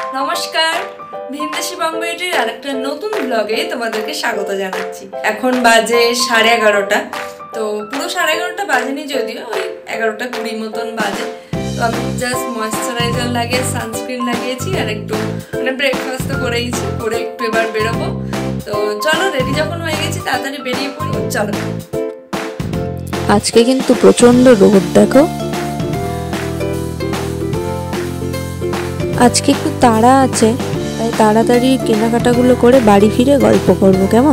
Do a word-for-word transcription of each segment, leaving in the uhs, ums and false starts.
নমস্কার, ভিনদেশি বঙ্গবিটির আরেকটা নতুন ব্লগে তোমাদেরকে স্বাগত জানাচ্ছি। এখন বাজে সাড়ে এগারোটা, তো পুরো সাড়ে এগারোটা বাজেনি, যদিও ওই এগারোটা কুড়ি মতন বাজে। তো আমি জাস্ট ময়েশ্চারাইজার লাগিয়ে সানস্ক্রিন লাগিয়েছি আর একটু মানে ব্রেকফাস্ট করেইছি, করে একটু এবার বেরোবো। তো চলো, রেডি যখন হয়ে গেছি তাড়াতাড়ি বেরিয়ে পড়ি। চলো। আজকে কিন্তু প্রচন্ড রোদ, দেখো। আজকে একটু তাড়া আছে, তাই তাড়াতাড়ি কেনাকাটাগুলো করে বাড়ি ফিরে গল্প করবো, কেমন?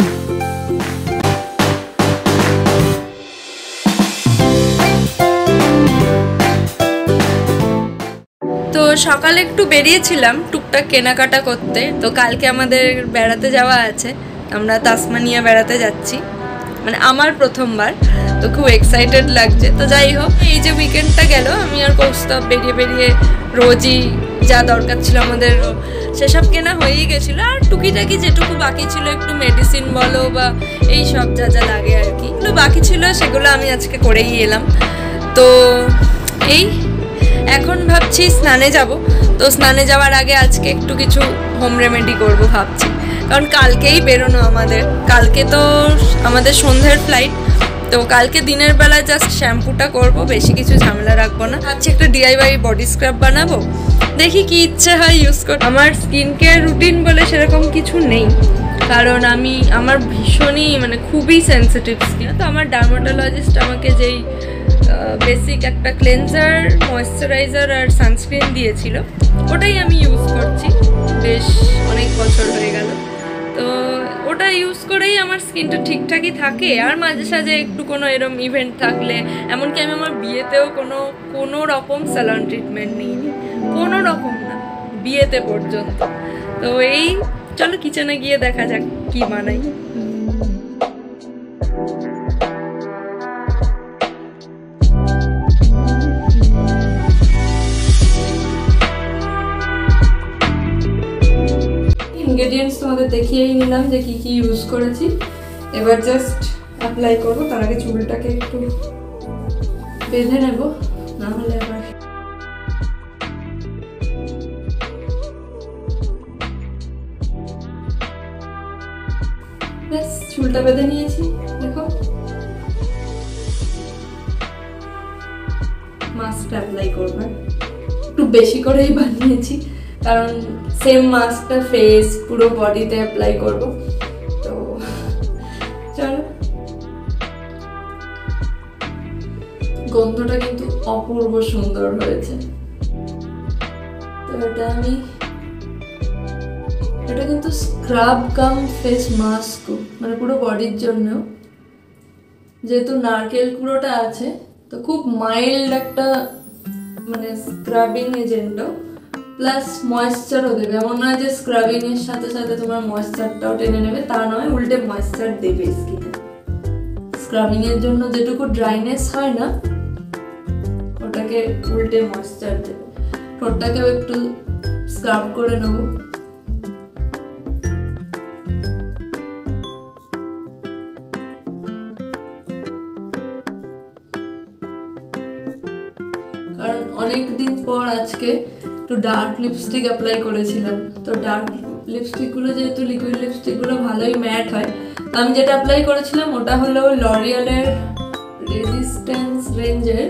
তো সকালে একটু বেরিয়েছিলাম টুকটাক কেনাকাটা করতে। তো কালকে আমাদের বেড়াতে যাওয়া আছে, আমরা তাসমানিয়া বেড়াতে যাচ্ছি, মানে আমার প্রথমবার। তো খুব এক্সাইটেড লাগছে। তো যাই হোক, এই যে উইকেন্ডটা গেল, আমি আর কৌস্তব বেরিয়ে বেরিয়ে রোজই যা দরকার ছিল আমাদের সেসব কেনা হয়েই গেছিলো। আর টুকিটাকি যেটুকু বাকি ছিল, একটু মেডিসিন বলো বা এই সব যা যা লাগে আর কি, এগুলো বাকি ছিল, সেগুলো আমি আজকে করেই এলাম। তো এই এখন ভাবছি স্নানে যাব। তো স্নানে যাওয়ার আগে আজকে একটু কিছু হোম রেমেডি করব ভাবছি, কারণ কালকেই বেরোনো আমাদের। কালকে তো আমাদের সন্ধ্যের ফ্লাইট, তো কালকে দিনের বেলা জাস্ট শ্যাম্পুটা করব, বেশি কিছু ঝামেলা রাখবো না। ভাবছি একটা ডিআইওয়াই বডি স্ক্রাব বানাবো, দেখি কি ইচ্ছে হয় ইউজ কর। আমার স্কিন কেয়ার রুটিন বলে সেরকম কিছু নেই, কারণ আমি আমার ভীষণই মানে খুবই সেন্সিটিভ স্কিন। তো আমার ডার্মাটোলজিস্ট আমাকে যেই বেসিক একটা ক্লেনজার, ময়েশ্চারাইজার আর সানস্ক্রিন দিয়েছিল, ওটাই আমি ইউজ করছি, বেশ অনেক বছর হয়ে গেল। তো ওটা ইউজ করেই আমার স্কিনটা ঠিকঠাকই থাকে। আর মাঝে সাঝে একটু কোনো এরম ইভেন্ট থাকলে, এমনকি আমি আমার বিয়েতেও কোনো কোনো রকম স্যালন ট্রিটমেন্ট নিইনি, কোনো রকম না, বিয়েতে পর্যন্ত। তো এই চলো কিচেনে গিয়ে দেখা যাক কি বানাই। ইনগ্রেডিয়েন্টস তোমাদের দেখিয়েই নিলাম যে কি কি ইউজ করেছি। এবার জাস্ট অ্যাপ্লাই করবো। তার আগে চুলটাকে একটু বেঁধে নেব, না হলে আবার ব্যাস চুলটা বেঁধে নিয়েছি। দেখো, মাস্কটা অ্যাপ্লাই করবো, একটু বেশি করেই বানিয়েছি, কারণ সেম মাস্কটা ফেস পুরো বডিতে অ্যাপ্লাই করব। তো চলো, গন্ধটা কিন্তু অপূর্ব সুন্দর হয়েছে। তো এটা আমি এটা কিন্তু স্ক্রাব কাম ফেস মাস্ক, মানে পুরো বডির জন্য। যেহেতু নারকেল কুড়োটা আছে, তো খুব মাইল্ড একটা মানে স্ক্রাবিং এজেন্টও, প্লাস ময়েশ্চারও দেবে। এমন নয় যে স্ক্রাবিং এর সাথে সাথে তোমার ময়েশ্চারটাও টেনে নেবে, তা নয়, উল্টে ময়েশ্চার দেবে স্কিনে। স্ক্রাবিং এর জন্য যেটুকু ড্রাইনেস হয় না, ওটাকে উল্টে ময়েশ্চার দেবে। ঠোঁটটাকেও একটু স্ক্রাব করে নেবো। কারণ অনেকদিন পর আজকে একটু ডার্ক লিপস্টিক অ্যাপ্লাই করেছিলাম। তো ডার্ক লিপস্টিকগুলো যেহেতু লিকুইড লিপস্টিকগুলো ভালোই ম্যাট হয়, তো আমি যেটা অ্যাপ্লাই করেছিলাম ওটা হলো লরিয়ালের রেজিস্ট্যান্স রেঞ্জের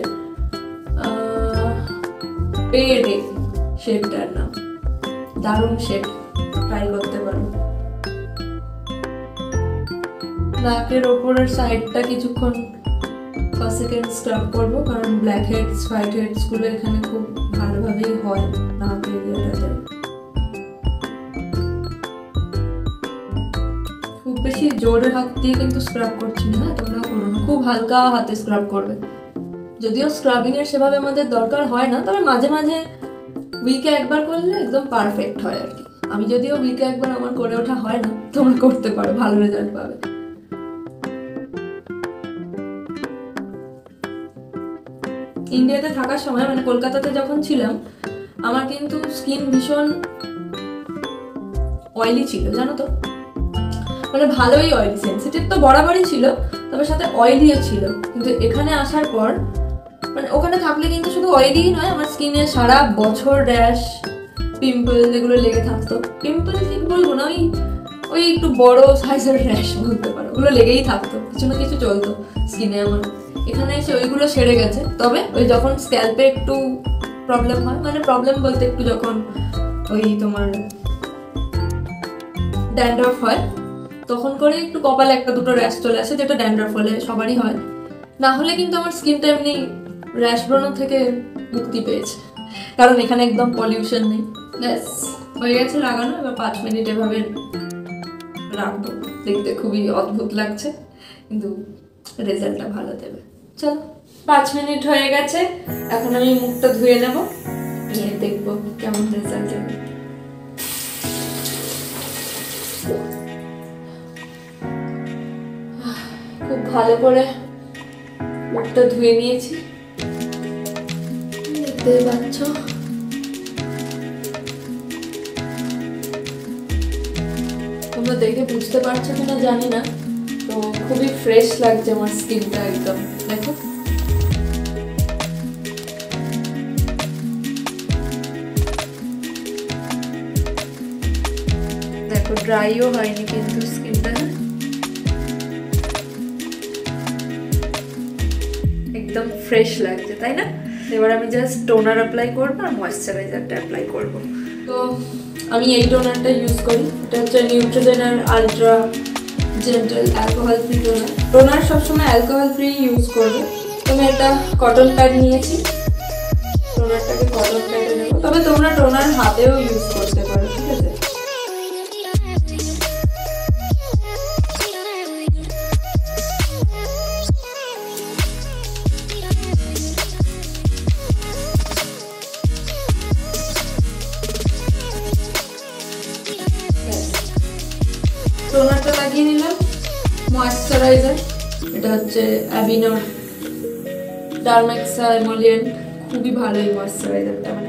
পেডে শেডটার নাম, দারুণ শেড, ট্রাই করতে পারো। নাকের ওপরের সাইডটা কিছুক্ষণ ফার্স্ট সেকেন্ড স্ক্রাব করবো, কারণ ব্ল্যাক হেডস হোয়াইট হেডস গুলো এখানে খুব ভালোভাবেই হয় নাক এরিয়াটাতে। খুব বেশি জোরে হাত দিয়ে কিন্তু স্ক্রাব করছি না, তোমরা করো না, খুব হালকা হাতে স্ক্রাব করবে। যদিও স্ক্রাবিং এর সেভাবে আমাদের দরকার হয় না, তবে মাঝে মাঝে উইকে একবার করলে একদম পারফেক্ট হয় আর কি। আমি যদিও উইকে একবার আমার করে ওঠা হয় না, তোমরা করতে পারো, ভালো রেজাল্ট পাবে। ইন্ডিয়াতে থাকার সময়, মানে কলকাতাতে যখন ছিলাম, আমার কিন্তু স্কিন ভীষণ অয়েলি ছিল, জানো তো, মানে ভালোই অয়েলি। সেন্সিটিভ তো বরাবরই ছিল, তবে সাথে অয়েলিও ছিল। কিন্তু এখানে আসার পর মানে ওখানে থাকলে কিন্তু শুধু অয়েলি নয়, আমার স্কিনে সারা বছর র্যাশ, পিম্পল যেগুলো লেগে থাকতো, পিম্পল ঠিক বলবো না, ওই ওই একটু বড় সাইজের র্যাশ বলতে পারো, ওগুলো লেগেই থাকতো, কিছু না কিছু চলতো স্কিনে আমার। এখানে এসে ওইগুলো সেরে গেছে। তবে ওই যখন স্ক্যাল্পে একটু প্রবলেম হয়, মানে প্রবলেম বলতে একটু যখন ওই তোমার ড্যান্ড্রফ হয় তখন করে একটু কপালে একটা দুটো র্যাশ চলে আসে, যেটা ড্যান্ড্রফ হলে সবারই হয়। না হলে কিন্তু আমার স্কিনটা এমনি র্যাশ ব্রণ থেকে মুক্তি পেয়েছে, কারণ এখানে একদম পলিউশন নেই। ব্যাস হয়ে গেছে লাগানো। এবার পাঁচ মিনিট এভাবে রাখবো। দেখতে খুবই অদ্ভুত লাগছে, কিন্তু রেজাল্টটা ভালো দেবে। চলো, পাঁচ মিনিট হয়ে গেছে, এখন আমি মুখটা ধুয়ে নেব, নিয়ে দেখবো কেমন রেজাল্ট দেবে। খুব ভালো করে মুখটা ধুয়ে নিয়েছি, দেখতে পাচ্ছ। তোমরা দেখে বুঝতে পারছো কিনা জানি না, তো খুবই ফ্রেশ লাগছে আমার স্কিনটা একদম। দেখো দেখো ড্রাইও হয়নি কিন্তু স্কিনটা একদম ফ্রেশ লাগছে, তাই না? এবার আমি জাস্ট টোনার অ্যাপ্লাই করবো আর ময়েশ্চারাইজারটা অ্যাপ্লাই করবো। তো আমি এই টোনারটা ইউজ করি, এটা হচ্ছে নিউট্রিজেনার ultra gentle alcohol free toner. Toner সবসময় অ্যালকোহল ফ্রি ইউজ করবে। আমি একটা কটন প্যাড নিয়েছি, টোনারটাকে কটন প্যাডে নেবো। তবে তোমরা টোনার হাতেও ইউজ করতে পারো, ঠিক আছে? টোনারটা লাগিয়ে নিলাম। ময়েশ্চারাইজার, এটা হচ্ছে অ্যাবিনোর ডার্মেক্সা এমোলিয়েন্ট, খুবই ভালো এই ময়েশ্চারাইজারটা। মানে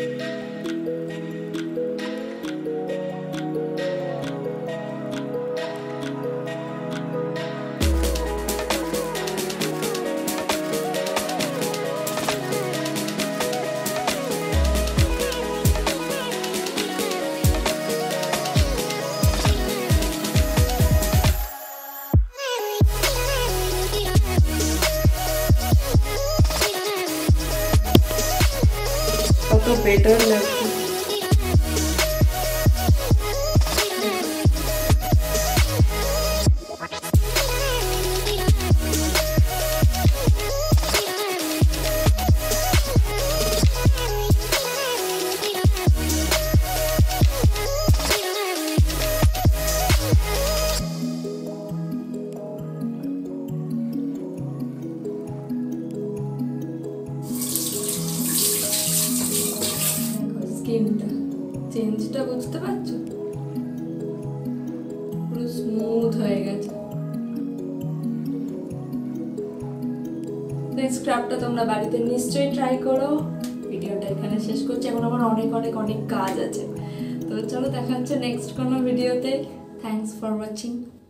কত বেটার লাগছে। স্কিনটা চেঞ্জটা বুঝতে পারছো? পুরো স্মুথ হয়ে গেছে। এই স্ক্রাবটা তোমরা বাড়িতে নিশ্চয়ই ট্রাই করো। ভিডিওটা এখানে শেষ করছি, এখন আমার অনেক অনেক অনেক কাজ আছে। তো চলো, দেখা হচ্ছে নেক্সট কোনো ভিডিওতে। Thanks for watching.